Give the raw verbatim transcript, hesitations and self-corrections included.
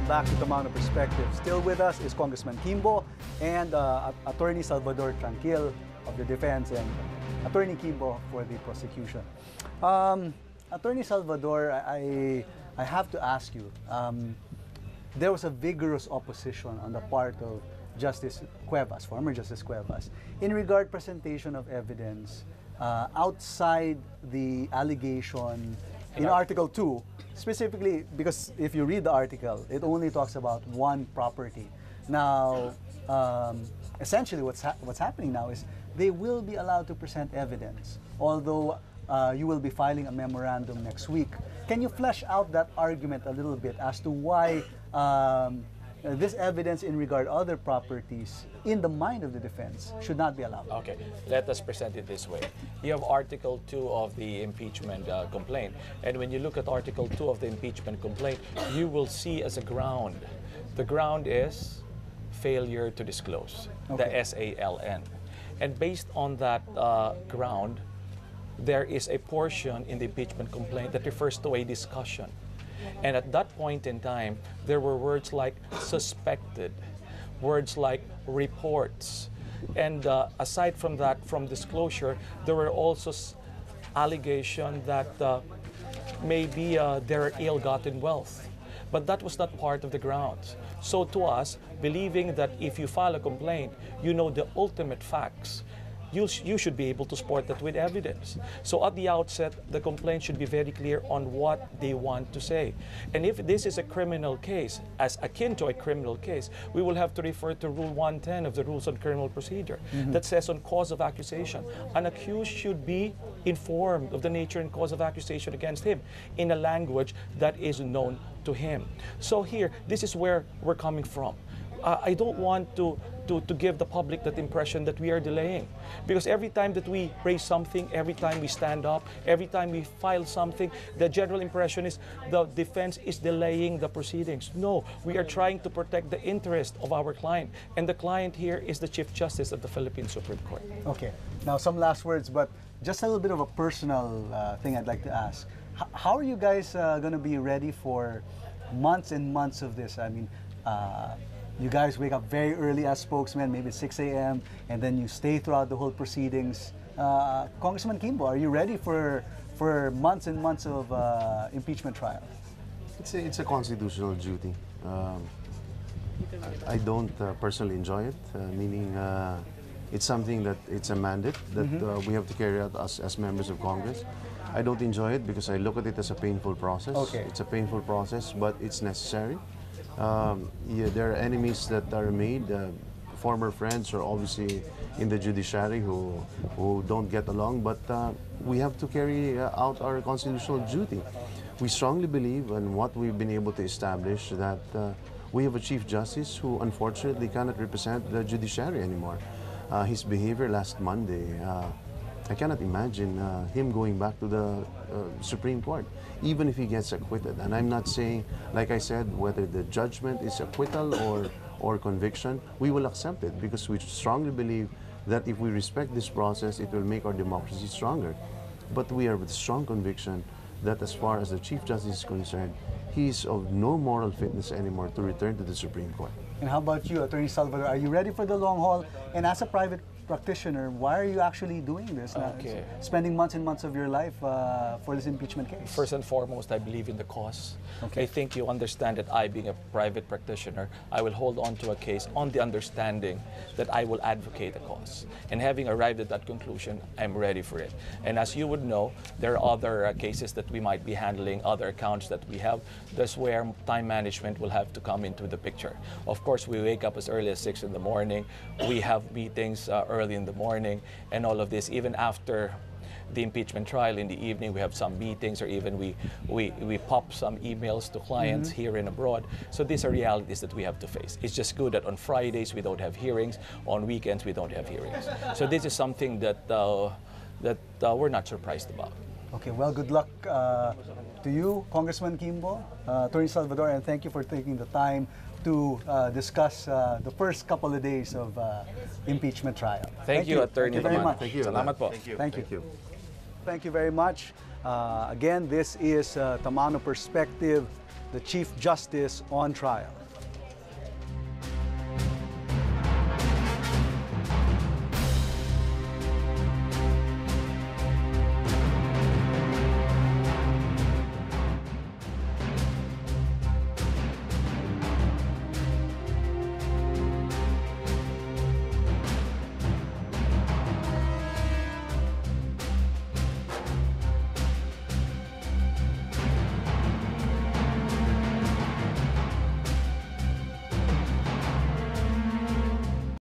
back to Tamano Perspective. Still with us is Congressman Quimbo and uh, Attorney Salvador Tranquil of the defense and Attorney Quimbo for the prosecution. Um, Attorney Salvador, I, I have to ask you, um, there was a vigorous opposition on the part of Justice Cuevas, former Justice Cuevas, in regard presentation of evidence uh, outside the allegation in Article two, specifically because if you read the article, it only talks about one property. Now, um, essentially what's, ha what's happening now is they will be allowed to present evidence, although uh, you will be filing a memorandum next week. Can you flesh out that argument a little bit as to why um, Uh, this evidence in regard to other properties in the mind of the defense should not be allowed? Okay, let us present it this way. You have Article two of the impeachment uh, complaint, and when you look at Article two of the impeachment complaint, you will see as a ground, the ground is failure to disclose, okay. The S A L N. And based on that uh, ground, there is a portion in the impeachment complaint that refers to a discussion. And at that point in time, there were words like suspected, words like reports. And uh, aside from that, from disclosure, there were also allegations that uh, maybe uh, there are ill-gotten wealth. But that was not part of the grounds. So to us, believing that if you file a complaint, you know the ultimate facts, You, sh you should be able to support that with evidence. So at the outset, the complaint should be very clear on what they want to say. And if this is a criminal case, as akin to a criminal case, we will have to refer to Rule one ten of the Rules on Criminal Procedure mm-hmm. that says on cause of accusation, an accused should be informed of the nature and cause of accusation against him in a language that is known to him. So here, this is where we're coming from. Uh, I don't want to, to, to give the public that impression that we are delaying. Because every time that we raise something, every time we stand up, every time we file something, the general impression is the defense is delaying the proceedings. No, we are trying to protect the interest of our client. And the client here is the Chief Justice of the Philippine Supreme Court. Okay, now some last words, but just a little bit of a personal uh, thing I'd like to ask. H how are you guys uh, going to be ready for months and months of this? I mean, uh, you guys wake up very early as spokesmen, maybe six A M, and then you stay throughout the whole proceedings. Uh, Congressman Quimbo, are you ready for for months and months of uh, impeachment trial? It's a, it's a constitutional duty. Um, I, I don't uh, personally enjoy it, uh, meaning uh, it's something that it's a mandate that mm-hmm. uh, we have to carry out as, as members of Congress. I don't enjoy it because I look at it as a painful process. Okay. It's a painful process, but it's necessary. Um, yeah, there are enemies that are made, uh, former friends are obviously in the judiciary who, who don't get along, but uh, we have to carry uh, out our constitutional duty. We strongly believe in what we've been able to establish, that uh, we have a Chief Justice who unfortunately cannot represent the judiciary anymore. Uh, his behavior last Monday, uh, I cannot imagine uh, him going back to the uh, Supreme Court, even if he gets acquitted. And I'm not saying, like I said, whether the judgment is acquittal or, or conviction, we will accept it because we strongly believe that if we respect this process, it will make our democracy stronger. But we are with strong conviction that as far as the Chief Justice is concerned, he is of no moral fitness anymore to return to the Supreme Court. And how about you, Attorney Salvador? Are you ready for the long haul? And as a private practitioner, why are you actually doing this? Okay. Spending months and months of your life uh, for this impeachment case? First and foremost, I believe in the cause. Okay. I think you understand that I, being a private practitioner, I will hold on to a case on the understanding that I will advocate a cause. And having arrived at that conclusion, I'm ready for it. And as you would know, there are other uh, cases that we might be handling, other accounts that we have. That's where time management will have to come into the picture. Of course, we wake up as early as six in the morning. We have meetings uh, early in the morning, and all of this, even after the impeachment trial in the evening, we have some meetings, or even we, we, we pop some emails to clients mm-hmm. here and abroad. So these are realities that we have to face. It's just good that on Fridays we don't have hearings, on weekends we don't have hearings. So this is something that, uh, that uh, we're not surprised about. Okay, well, good luck uh, to you, Congressman Quimbo, uh, Attorney Salvador, and thank you for taking the time to uh, discuss uh, the first couple of days of uh, impeachment trial. Thank, Thank you, Attorney. Thank you very much. Thank you. Salamat po. Thank you. Thank you. Thank you. Thank you very much. Uh, again, this is uh, Tamano Perspective, the Chief Justice on trial.